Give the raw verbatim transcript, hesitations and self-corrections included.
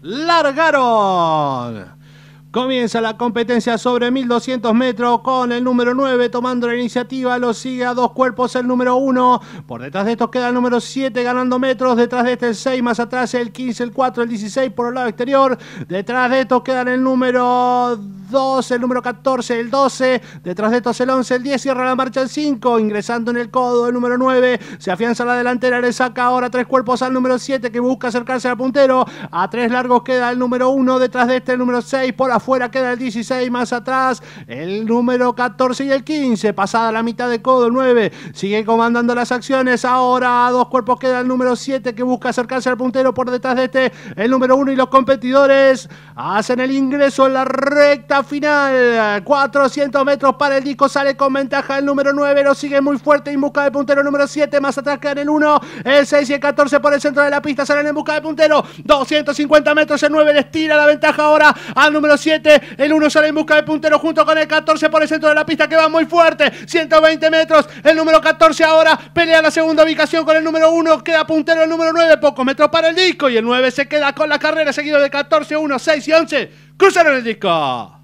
largaron. Comienza la competencia sobre mil doscientos metros con el número nueve tomando la iniciativa. Lo sigue a dos cuerpos el número uno. Por detrás de estos queda el número siete ganando metros. Detrás de este el seis, más atrás el quince, el cuatro, el dieciséis por el lado exterior. Detrás de estos quedan el número doce, el número catorce, el doce. Detrás de estos el once, el diez. Cierra la marcha el cinco. Ingresando en el codo el número nueve. Se afianza la delantera. Le saca ahora tres cuerpos al número siete que busca acercarse al puntero. A tres largos queda el número uno. Detrás de este el número seis. Por afuera queda el dieciséis, más atrás el número catorce y el quince. Pasada la mitad de codo el nueve. Sigue comandando las acciones. Ahora a dos cuerpos queda el número siete que busca acercarse al puntero. Por detrás de este el número uno y los competidores hacen el ingreso en la recta final. cuatrocientos metros para el disco. Sale con ventaja el número nueve. Lo sigue muy fuerte en busca del puntero el número siete. Más atrás quedan el uno, el seis y el catorce por el centro de la pista. Salen en busca del puntero. doscientos cincuenta metros. El nueve les tira la ventaja ahora al número siete. El uno sale en busca del puntero junto con el catorce por el centro de la pista que va muy fuerte. ciento veinte metros. El número catorce ahora pelea la segunda ubicación con el número uno. Queda puntero el número nueve. Pocos metros para el disco. Y el nueve se queda con la carrera seguido de catorce, uno, seis y once. Cruzaron el disco.